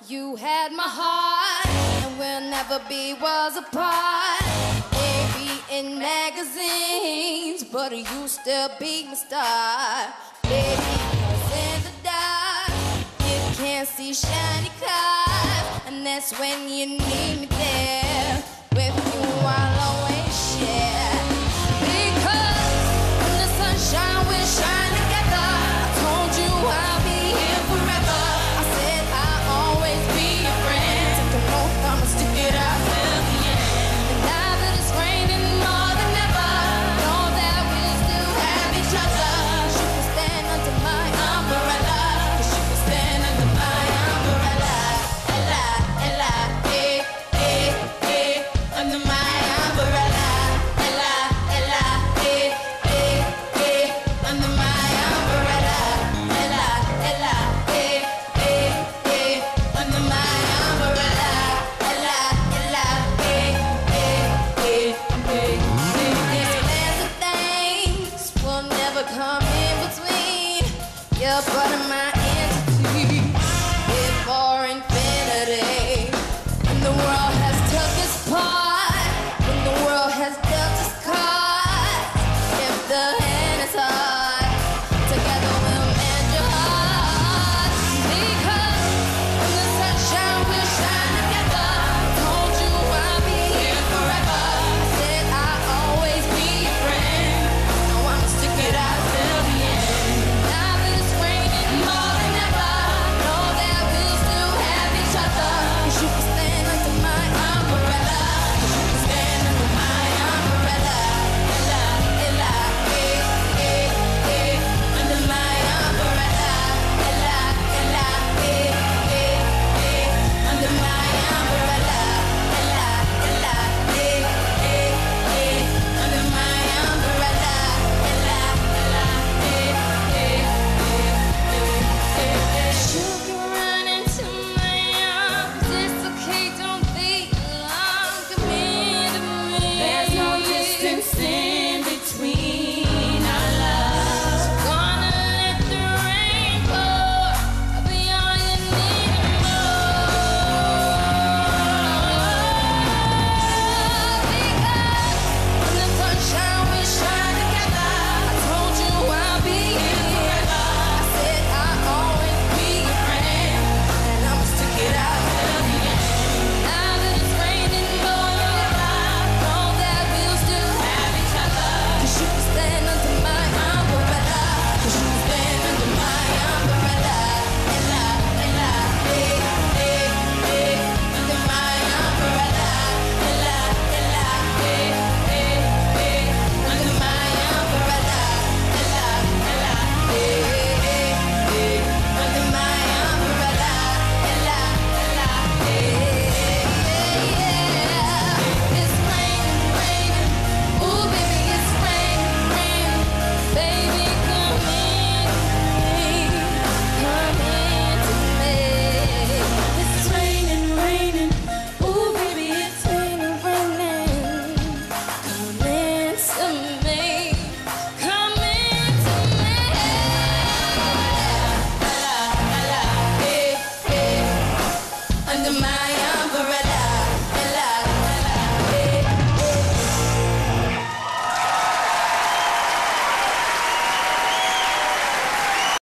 You had my heart, and we'll never be worlds apart. Maybe in magazines, but you still be my star. Baby, 'cause in the dark, you can't see shiny cars, and that's when you need me there. With you, I'll always